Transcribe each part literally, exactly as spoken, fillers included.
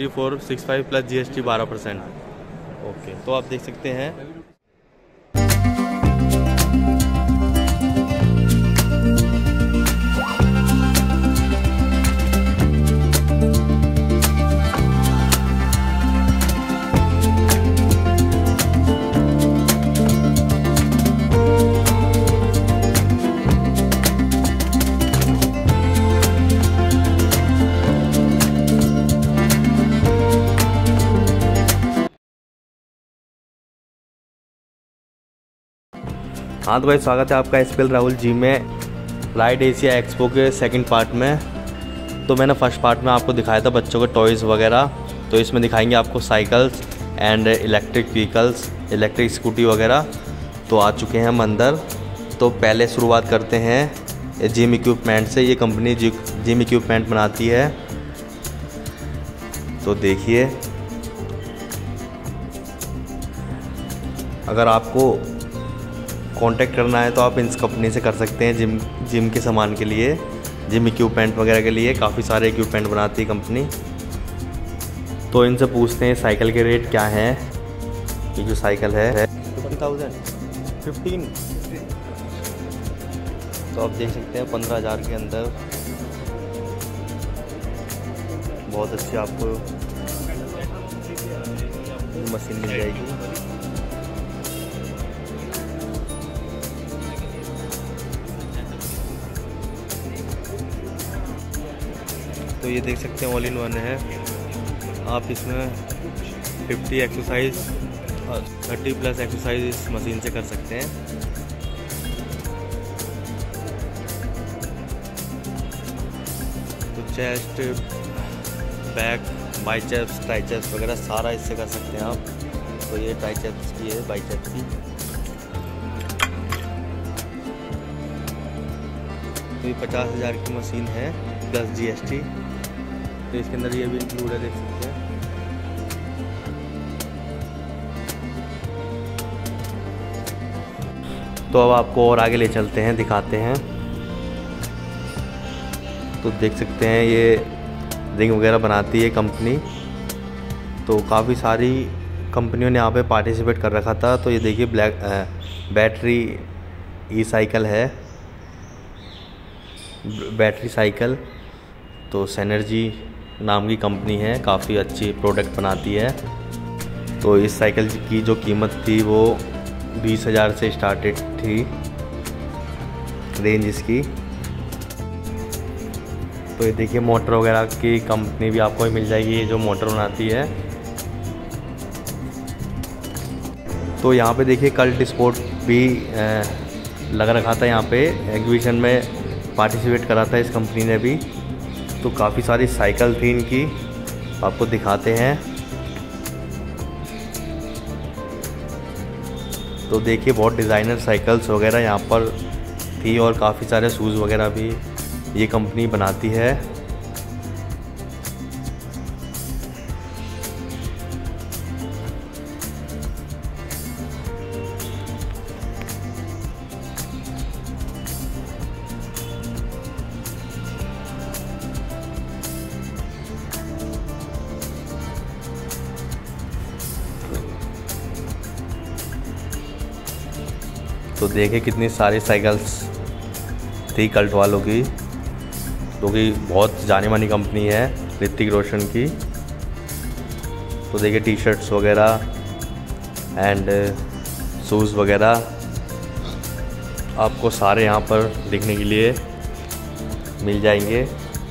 Three four six five plus G S T बारह percent. Okay, तो आप देख सकते हैं। हाँ तो भाई, स्वागत है आपका S P L Rahul ji में राइड एशिया एक्सपो के सेकंड पार्ट में। तो मैंने फर्स्ट पार्ट में आपको दिखाया था बच्चों के टॉयज़ वगैरह, तो इसमें दिखाएंगे आपको cycles and electric vehicles, electric scooty वगैरह। तो आ चुके हैं हम अंदर। तो पहले शुरुआत करते हैं जिम इक्विपमेंट से। ये कंपनी जिम इक्विपमेंट बनाती है। तो देखिए, अगर आपको कांटेक्ट करना है तो आप इस कंपनी से कर सकते हैं। जिम जिम के सामान के लिए, जिम इक्विपमेंट वगैरह के लिए काफ़ी सारे इक्विपमेंट बनाती है कंपनी। तो इनसे पूछते हैं साइकिल के रेट क्या हैं। ये जो साइकिल है फिफ्टी थाउजेंड फिफ्टीन तो आप देख सकते हैं पंद्रह हज़ार के अंदर बहुत अच्छी आपको मशीन मिल जाएगी। तो ये देख सकते हैं ऑल इन वन है। आप इसमें फिफ्टी एक्सरसाइज और थर्टी प्लस एक्सरसाइज इस मशीन से कर सकते हैं। तो चेस्ट, बैक, बाइसेप्स, ट्राइसेप्स वगैरह सारा इससे कर सकते हैं आप। तो ये ट्राइसेप्स की है, बाइसेप्स की। तो ये पचास हज़ार की मशीन है प्लस जी एस टी। तो इसके अंदर ये भी इंक्लूड है, देख सकते हैं। तो अब आपको और आगे ले चलते हैं, दिखाते हैं। तो देख सकते हैं ये रिंग वगैरह बनाती है कंपनी। तो काफ़ी सारी कंपनियों ने यहाँ पे पार्टिसिपेट कर रखा था। तो ये देखिए ब्लैक बैटरी ई साइकिल है, बैटरी साइकिल। तो सैनर्जी नाम की कंपनी है, काफ़ी अच्छी प्रोडक्ट बनाती है। तो इस साइकिल की जो कीमत थी वो बीस हज़ार से स्टार्टेड थी रेंज इसकी। तो ये देखिए मोटर वगैरह की कंपनी भी आपको मिल जाएगी, ये जो मोटर बनाती है। तो यहाँ पे देखिए कल्ट स्पोर्ट भी लग रखा था, यहाँ पे एग्जीबिशन में पार्टिसिपेट करा था इस कंपनी ने भी। तो काफ़ी सारी साइकिल थी इनकी, आपको दिखाते हैं। तो देखिए बहुत डिज़ाइनर साइकिल्स वगैरह यहाँ पर थी और काफ़ी सारे शूज़ वगैरह भी ये कंपनी बनाती है। तो देखिए कितनी सारी साइकिल्स थी कल्ट वालों की, जो कि बहुत जानी मानी कंपनी है ऋतिक रोशन की। तो देखिए टी शर्ट्स वगैरह एंड शूज़ वगैरह आपको सारे यहाँ पर देखने के लिए मिल जाएंगे।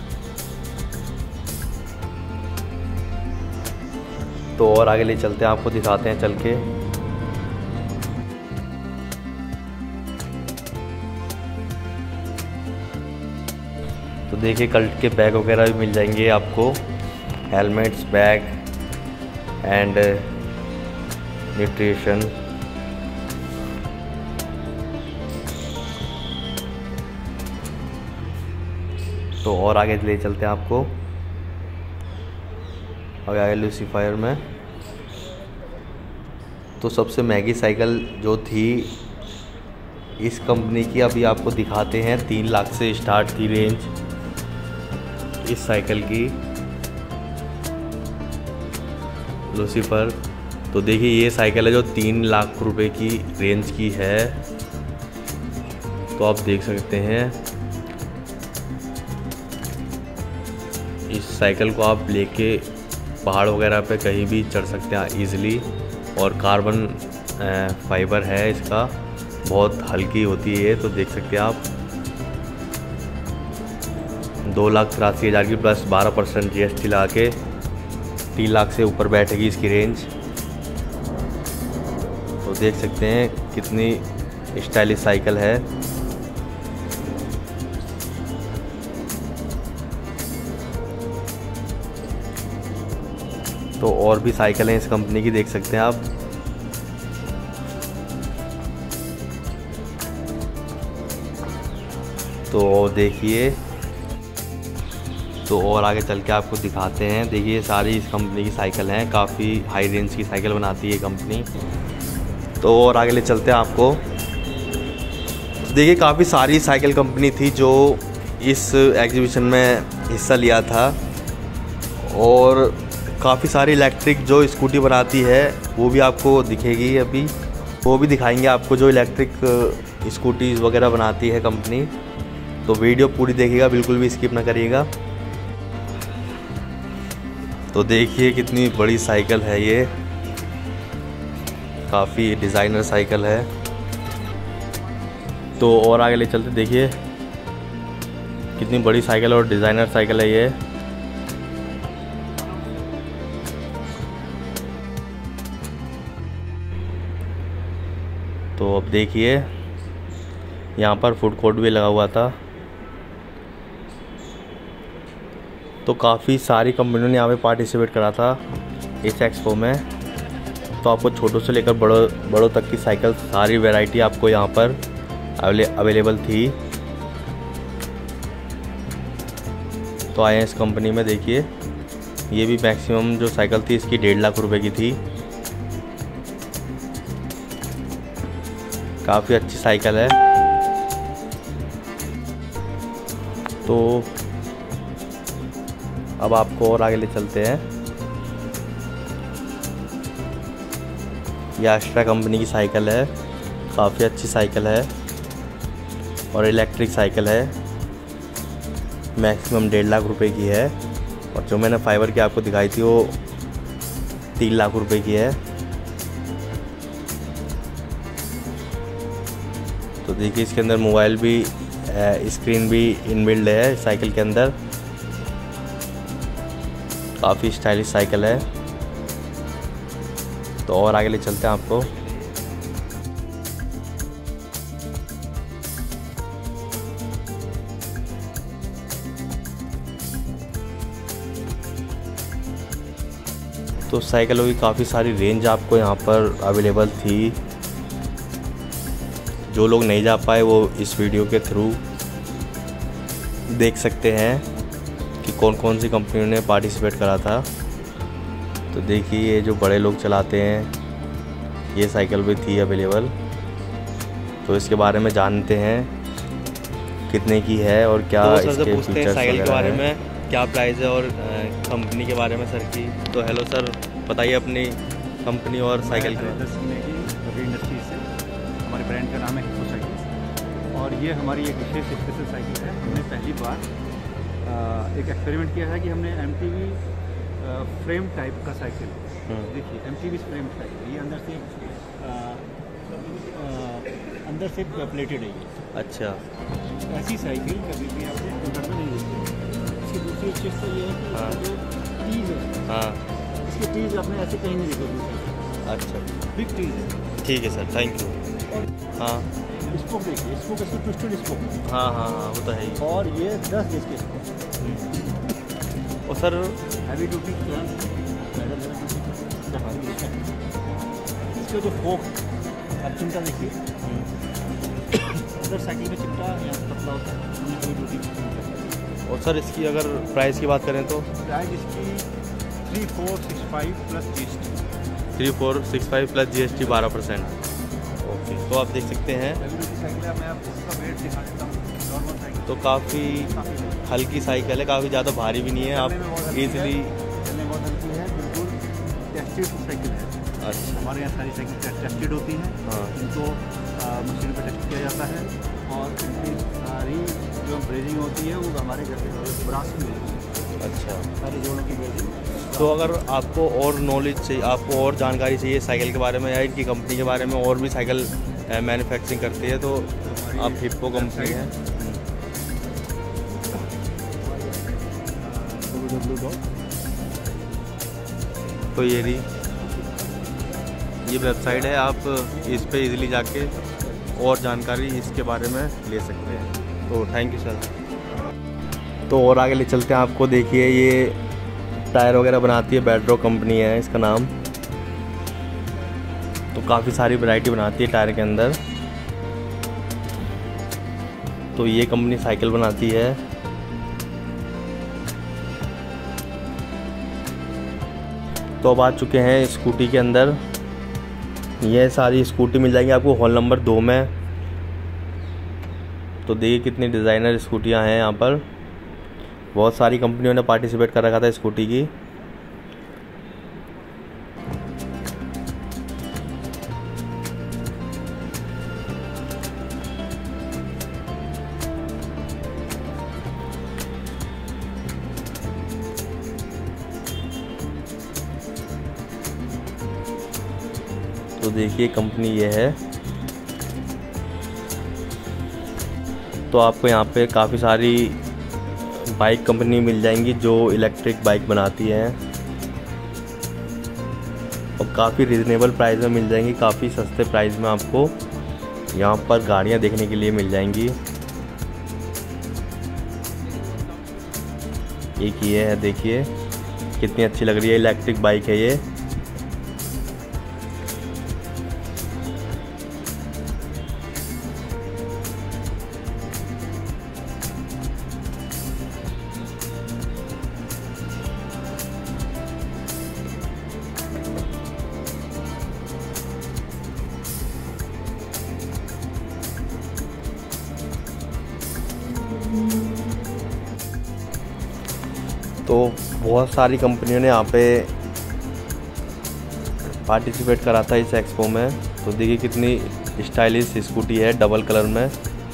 तो और आगे ले चलते हैं, आपको दिखाते हैं चल के। तो देखिए कल्ट के बैग वगैरह भी मिल जाएंगे आपको, हेलमेट्स, बैग एंड न्यूट्रिशन। तो और आगे ले चलते हैं आपको, आगे आगे लूसीफायर में। तो सबसे महंगी साइकिल जो थी इस कंपनी की अभी आपको दिखाते हैं, तीन लाख से स्टार्ट थी रेंज इस साइकिल की। लूसीफर। तो देखिए ये साइकिल है जो तीन लाख रुपए की रेंज की है। तो आप देख सकते हैं इस साइकिल को आप लेके पहाड़ वगैरह पे कहीं भी चढ़ सकते हैं इजीली। और कार्बन फाइबर है इसका, बहुत हल्की होती है। तो देख सकते हैं आप दो लाख तिरासी हज़ार की प्लस बारह परसेंट जी एस टी लगा के तीन लाख से ऊपर बैठेगी इसकी रेंज। तो देख सकते हैं कितनी स्टाइलिश साइकिल है। तो और भी साइकिल हैं इस कंपनी की, देख सकते हैं आप। तो देखिए, तो और आगे चल के आपको दिखाते हैं। देखिए सारी इस कंपनी की साइकिल हैं, काफ़ी हाई रेंज की साइकिल बनाती है कंपनी। तो और आगे ले चलते हैं आपको। देखिए काफ़ी सारी साइकिल कंपनी थी जो इस एग्जीबिशन में हिस्सा लिया था। और काफ़ी सारी इलेक्ट्रिक जो स्कूटी बनाती है वो भी आपको दिखेगी अभी, वो भी दिखाएंगे आपको जो इलेक्ट्रिक स्कूटीज़ वगैरह बनाती है कंपनी। तो वीडियो पूरी देखिएगा, बिल्कुल भी स्किप ना करिएगा। तो देखिए कितनी बड़ी साइकिल है ये, काफ़ी डिज़ाइनर साइकिल है। तो और आगे ले चलते, देखिए कितनी बड़ी साइकिल और डिज़ाइनर साइकिल है ये। तो अब देखिए यहाँ पर फूड कोर्ट भी लगा हुआ था। तो काफ़ी सारी कंपनियों ने यहाँ पे पार्टिसिपेट करा था इस एक्सपो में। तो आपको छोटों से लेकर बड़ों बड़ों तक की साइकिल सारी वैरायटी आपको यहाँ पर अवेलेबल थी। तो आए हैं इस कंपनी में, देखिए ये भी मैक्सिमम जो साइकिल थी इसकी डेढ़ लाख रुपए की थी। काफ़ी अच्छी साइकिल है। तो अब आपको और आगे ले चलते हैं। यह एस्ट्रा कंपनी की साइकिल है, काफ़ी अच्छी साइकिल है और इलेक्ट्रिक साइकिल है। मैक्सिमम डेढ़ लाख रुपए की है। और जो मैंने फाइबर की आपको दिखाई थी वो तीन लाख रुपए की है। तो देखिए इसके अंदर मोबाइल भी, स्क्रीन भी इनबिल्ड है साइकिल के अंदर। काफ़ी स्टाइलिश साइकिल है। तो और आगे ले चलते हैं आपको। तो साइकिलों की काफ़ी सारी रेंज आपको यहाँ पर अवेलेबल थी। जो लोग नहीं जा पाए वो इस वीडियो के थ्रू देख सकते हैं कि कौन कौन सी कंपनियों ने पार्टिसिपेट करा था। तो देखिए ये जो बड़े लोग चलाते हैं ये साइकिल भी थी अवेलेबल। तो इसके बारे में जानते हैं कितने की है और क्या तो इसके सर पूछते हैं साइकिल के बारे है। में, क्या प्राइस है और कंपनी के बारे में सर की। तो हेलो सर, बताइए अपनी कंपनी और साइकिल के बारे में। इंडस्ट्री से हमारे ब्रांड का नाम है हिप्पो साइकिल और ये हमारी एक विशेष स्पेशल साइकिल है। हमने पहली बार एक एक्सपेरिमेंट किया है कि हमने M T V frame type का साइकिल, देखिए M T V frame type, ये अंदर से आ, आ, अंदर से प्लेटेड है ये। अच्छा, ऐसी साइकिल कभी भी आपको कंप्यूटर में नहीं दिखती। इसकी दूसरी चीज़ तो ये है कि हाँ। जो टीज़ है, हाँ इसकी टीज़ आपने ऐसे कहीं नहीं देखी। अच्छा बिग टीज़ है। ठीक है सर, थैंक यू। हाँ स्पोक देखिए, स्पोक इसको ट्विस्टेड स्पोक। हाँ हाँ हाँ वो तो है ही। और ये दस गेज के स्पोक। और सर हैवी ड्यूटी इसके जो फोक अब चिमटा देखिए, अगर साइकिल में चिमटा यहाँ पतला होता है, हैवी ड्यूटी। और सर इसकी अगर प्राइस की बात करें तो प्राइस इसकी three four six five plus G S T three four six five plus G S T बारह परसेंट। ओके, तो आप देख सकते हैं। साइकिल है, मैं आपको उसका वेट दिखा देता हूँ। नॉर्मल साइकिल तो काफ़ी हल्की साइकिल है, काफ़ी ज़्यादा भारी भी नहीं है। आप इजीली चलने बहुत हल्की है, बिल्कुल टेस्टेड साइकिल है। अच्छा, हमारे यहाँ सारी साइकिल टेस्टेड होती हैं। हाँ, इनको मशीन पर टेस्ट किया जाता है और इनकी सारी जो ब्रेजिंग होती है वो हमारे घर पे ब्रास में होती है। अच्छा। सारी जोड़ों की ब्रेजिंग। तो अगर आपको और नॉलेज चाहिए, आपको और जानकारी चाहिए साइकिल के बारे में या इनकी कंपनी के बारे में, और भी साइकिल मैन्युफैक्चरिंग करती है, तो आप हिप्पो कंपनी है। तो ये रही ये वेबसाइट है, आप इस पे इजीली जाके और जानकारी इसके बारे में ले सकते हैं। तो थैंक यू सर। तो और आगे ले चलते हैं आपको। देखिए ये टायर वगैरह बनाती है, बेड्रो कंपनी है इसका नाम। तो काफ़ी सारी वैरायटी बनाती है टायर के अंदर। तो ये कंपनी साइकिल बनाती है। तो अब आ चुके हैं स्कूटी के अंदर। ये सारी स्कूटी मिल जाएंगी आपको हॉल नंबर दो में। तो देखिए कितनी डिज़ाइनर स्कूटियां हैं यहाँ पर। बहुत सारी कंपनियों ने पार्टिसिपेट कर रखा था स्कूटी की। तो देखिए कंपनी ये है। तो आपको यहाँ पे काफ़ी सारी बाइक कंपनी मिल जाएंगी जो इलेक्ट्रिक बाइक बनाती हैं और काफ़ी रिजनेबल प्राइस में मिल जाएंगी। काफ़ी सस्ते प्राइस में आपको यहाँ पर गाड़ियाँ देखने के लिए मिल जाएंगी। एक ये है, देखिए कितनी अच्छी लग रही है, इलेक्ट्रिक बाइक है ये। तो बहुत सारी कंपनियों ने यहाँ पे पार्टिसिपेट करा था इस एक्सपो में। तो देखिए कितनी स्टाइलिश स्कूटी है डबल कलर में।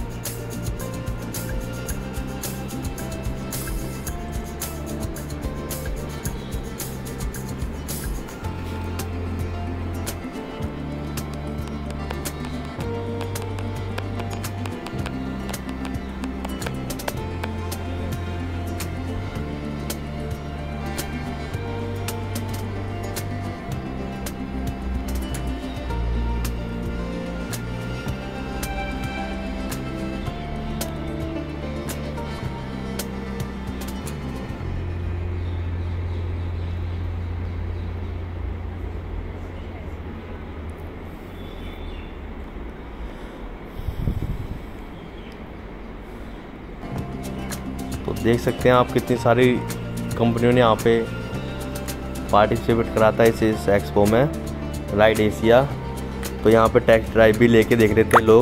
तो देख सकते हैं आप कितनी सारी कंपनियों ने यहाँ पे पार्टिसिपेट करा था इस इस एक्सपो में, राइड एशिया। तो यहाँ पे टेस्ट ड्राइव भी लेके देख रहे थे लोग।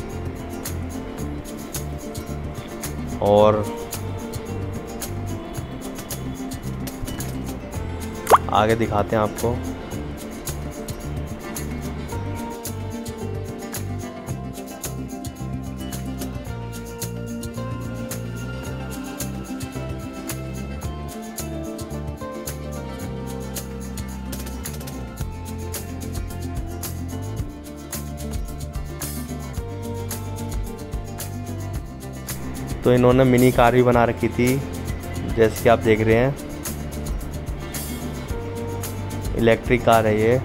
और आगे दिखाते हैं आपको। तो इन्होंने मिनी कार भी बना रखी थी, जैसे कि आप देख रहे हैं। इलेक्ट्रिक कार है ये।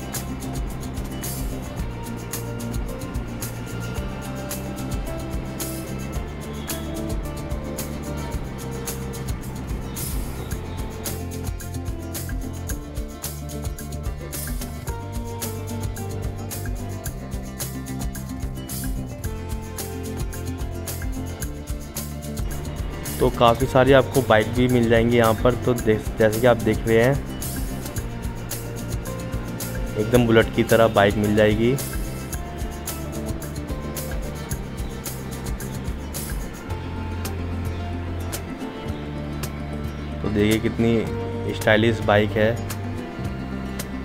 तो काफ़ी सारी आपको बाइक भी मिल जाएंगी यहाँ पर। तो जैसे कि आप देख रहे हैं एकदम बुलेट की तरह बाइक मिल जाएगी। तो देखिए कितनी स्टाइलिश बाइक है।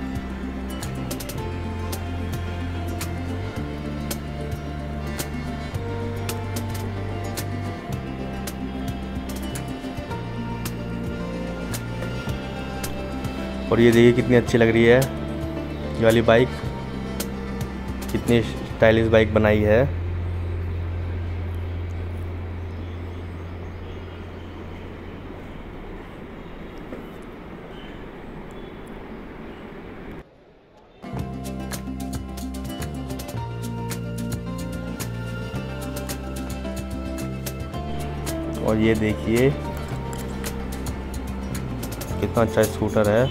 और ये देखिए कितनी अच्छी लग रही है ये वाली बाइक, कितनी स्टाइलिश बाइक बनाई है। और ये देखिए कितना अच्छा स्कूटर है।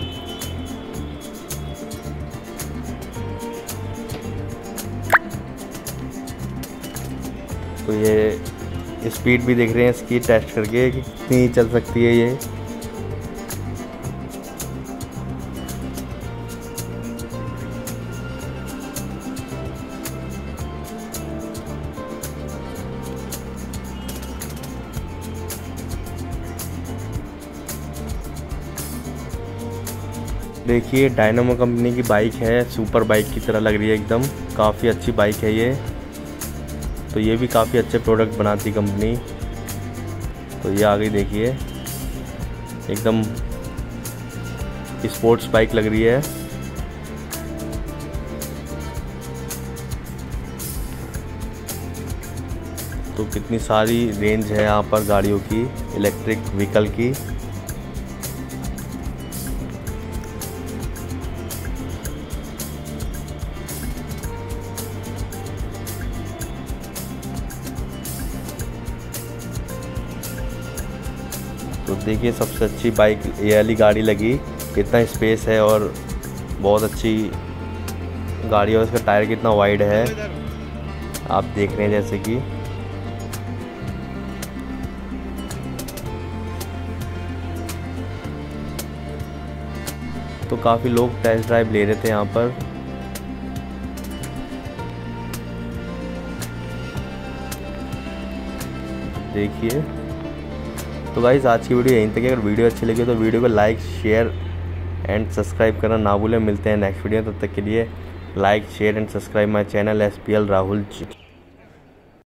तो ये स्पीड भी देख रहे हैं इसकी टेस्ट करके कि कितनी चल सकती है ये। देखिए डायनामो कंपनी की बाइक है, सुपर बाइक की तरह लग रही है एकदम, काफ़ी अच्छी बाइक है ये। तो ये भी काफ़ी अच्छे प्रोडक्ट बनाती कंपनी। तो ये आ गई देखिए, एकदम स्पोर्ट्स बाइक लग रही है। तो कितनी सारी रेंज है यहाँ पर गाड़ियों की, इलेक्ट्रिक व्हीकल की। तो देखिए सबसे अच्छी बाइक ये वाली गाड़ी लगी, कितना स्पेस है और बहुत अच्छी गाड़ी है। और इसका टायर कितना वाइड है आप देख रहे हैं जैसे कि। तो काफ़ी लोग टेस्ट ड्राइव ले रहे थे यहाँ पर। देखिए तो गाइस आज की वीडियो यहीं तक है। अगर वीडियो अच्छी लगी तो वीडियो को लाइक शेयर एंड सब्सक्राइब करना ना भूलें। मिलते हैं नेक्स्ट वीडियो, तब तक के लिए like share and subscribe my channel S P L Rahul ji.